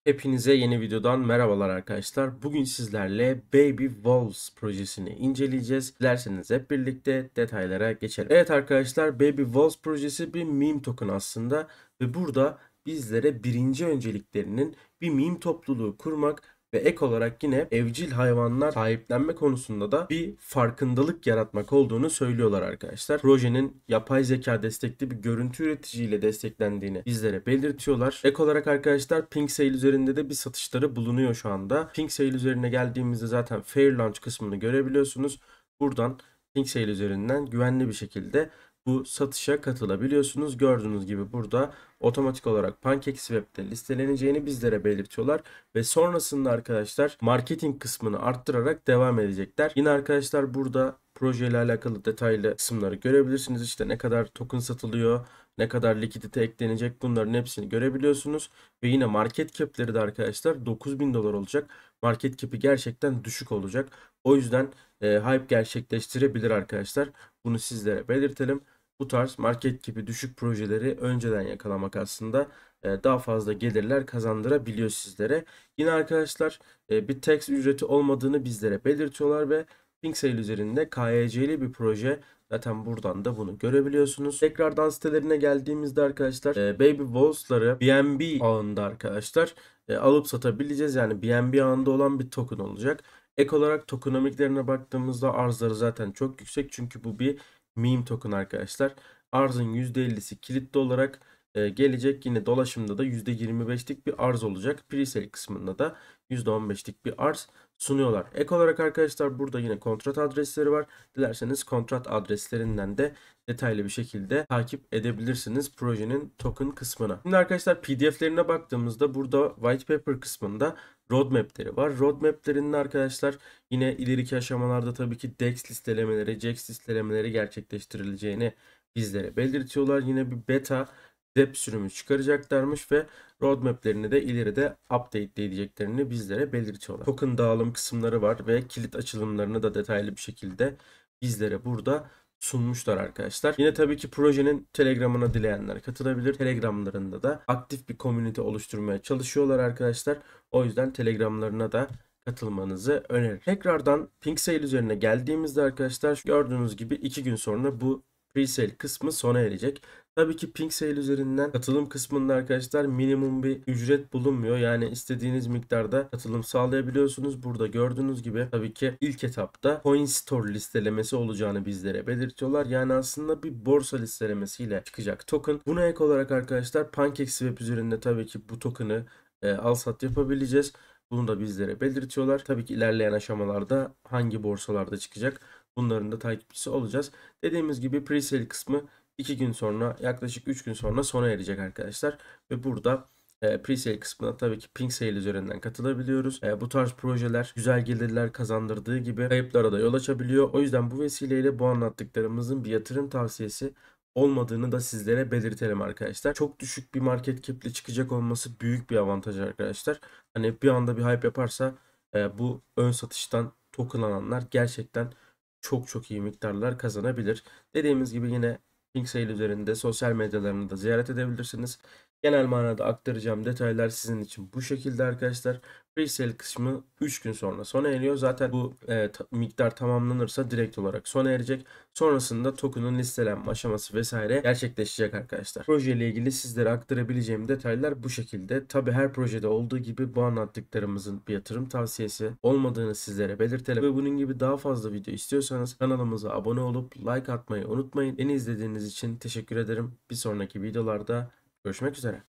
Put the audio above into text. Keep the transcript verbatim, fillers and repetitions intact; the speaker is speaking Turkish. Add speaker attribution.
Speaker 1: Hepinize yeni videodan merhabalar arkadaşlar. Bugün sizlerle Baby Wolves projesini inceleyeceğiz. Dilerseniz hep birlikte detaylara geçelim. Evet arkadaşlar, Baby Wolves projesi bir meme token aslında ve burada bizlere birinci önceliklerinin bir meme topluluğu kurmak ve ek olarak yine evcil hayvanlar sahiplenme konusunda da bir farkındalık yaratmak olduğunu söylüyorlar arkadaşlar. Projenin yapay zeka destekli bir görüntü üreticiyle desteklendiğini bizlere belirtiyorlar. Ek olarak arkadaşlar Pink Sale üzerinde de bir satışları bulunuyor şu anda. Pink Sale üzerine geldiğimizde zaten Fair Launch kısmını görebiliyorsunuz. Buradan Pink Sale üzerinden güvenli bir şekilde bu satışa katılabiliyorsunuz. Gördüğünüz gibi burada otomatik olarak PancakeSwap'te listeleneceğini bizlere belirtiyorlar ve sonrasında arkadaşlar marketing kısmını arttırarak devam edecekler. Yine arkadaşlar burada projeyle alakalı detaylı kısımları görebilirsiniz. İşte ne kadar token satılıyor, ne kadar likidite eklenecek, bunların hepsini görebiliyorsunuz. Ve yine market cap'leri de arkadaşlar dokuz bin dolar olacak. Market cap'i gerçekten düşük olacak. O yüzden e, hype gerçekleştirebilir arkadaşlar. Bunu sizlere belirtelim. Bu tarz market gibi düşük projeleri önceden yakalamak aslında e, daha fazla gelirler kazandırabiliyor sizlere. Yine arkadaşlar e, bir tax ücreti olmadığını bizlere belirtiyorlar ve Pinksale üzerinde K Y C'li bir proje. Zaten buradan da bunu görebiliyorsunuz. Tekrardan sitelerine geldiğimizde arkadaşlar e, Baby Wolves'ları B N B ağında arkadaşlar e, alıp satabileceğiz. Yani B N B ağında olan bir token olacak. Ek olarak tokenomiklerine baktığımızda arzları zaten çok yüksek. Çünkü bu bir meme token arkadaşlar. Arzın yüzde ellisi kilitli olarak e, gelecek. Yine dolaşımda da yüzde yirmi beşlik bir arz olacak. Presale kısmında da yüzde on beşlik bir arz sunuyorlar. Ek olarak arkadaşlar burada yine kontrat adresleri var. Dilerseniz kontrat adreslerinden de detaylı bir şekilde takip edebilirsiniz projenin token kısmına. Şimdi arkadaşlar P D F'lerine baktığımızda burada white paper kısmında roadmap'leri var. Roadmap'lerinin arkadaşlar yine ileriki aşamalarda tabii ki DEX listelemeleri, JAX listelemeleri gerçekleştirileceğini bizlere belirtiyorlar. Yine bir beta web sürümü çıkaracaklarmış ve roadmap'lerini de ileride update edeceklerini bizlere belirtiyorlar. Token dağılım kısımları var ve kilit açılımlarını da detaylı bir şekilde bizlere burada sunmuşlar arkadaşlar. Yine tabii ki projenin Telegram'ına dileyenler katılabilir. Telegram'larında da aktif bir komünite oluşturmaya çalışıyorlar arkadaşlar. O yüzden Telegram'larına da katılmanızı öneririm. Tekrardan Pink Sale üzerine geldiğimizde arkadaşlar gördüğünüz gibi iki gün sonra bu Presale kısmı sona erecek. Tabii ki Pink Sale üzerinden katılım kısmında arkadaşlar minimum bir ücret bulunmuyor. Yani istediğiniz miktarda katılım sağlayabiliyorsunuz. Burada gördüğünüz gibi tabii ki ilk etapta Coin Store listelemesi olacağını bizlere belirtiyorlar. Yani aslında bir borsa listelemesiyle çıkacak token. Buna ek olarak arkadaşlar PancakeSwap üzerinde tabii ki bu token'ı e, al sat yapabileceğiz. Bunu da bizlere belirtiyorlar. Tabii ki ilerleyen aşamalarda hangi borsalarda çıkacak, bunların da takipçisi olacağız. Dediğimiz gibi presale kısmı iki gün sonra, yaklaşık üç gün sonra sona erecek arkadaşlar. Ve burada e, presale kısmına tabii ki Pink Sale üzerinden katılabiliyoruz. E, bu tarz projeler güzel gelirler kazandırdığı gibi kayıplara da yol açabiliyor. O yüzden bu vesileyle bu anlattıklarımızın bir yatırım tavsiyesi olmadığını da sizlere belirtelim arkadaşlar. Çok düşük bir market cap'le çıkacak olması büyük bir avantaj arkadaşlar. Hani bir anda bir hype yaparsa e, bu ön satıştan tokenlananlar gerçekten çok çok iyi miktarlar kazanabilir. Dediğimiz gibi yine Pinksale üzerinde sosyal medyalarını da ziyaret edebilirsiniz. Genel manada aktaracağım detaylar sizin için bu şekilde arkadaşlar. Presale kısmı üç gün sonra sona eriyor. Zaten bu e, ta, miktar tamamlanırsa direkt olarak sona erecek. Sonrasında token'ın listelenme aşaması vesaire gerçekleşecek arkadaşlar. Proje ile ilgili sizlere aktarabileceğim detaylar bu şekilde. Tabi her projede olduğu gibi bu anlattıklarımızın bir yatırım tavsiyesi olmadığını sizlere belirtelim. Ve bunun gibi daha fazla video istiyorsanız kanalımıza abone olup like atmayı unutmayın. Beni izlediğiniz için teşekkür ederim. Bir sonraki videolarda görüşmek üzere.